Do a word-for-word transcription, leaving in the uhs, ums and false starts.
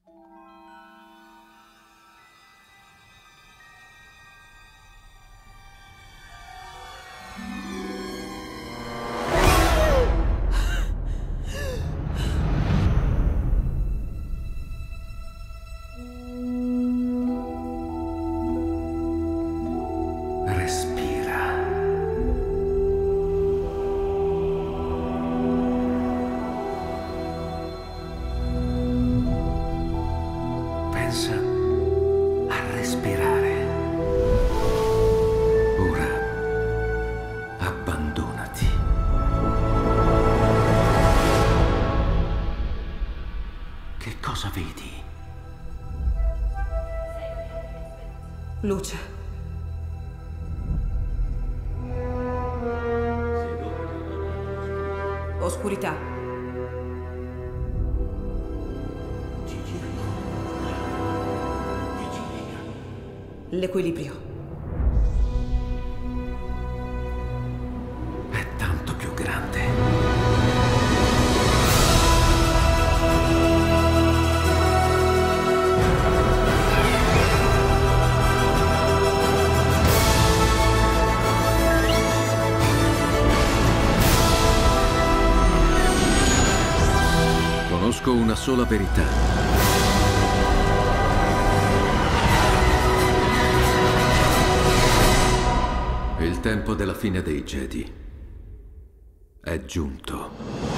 Cosa vedi? Luce. Oscurità. L'equilibrio. È tanto più grande. Conosco una sola verità. Il tempo della fine dei Jedi è giunto.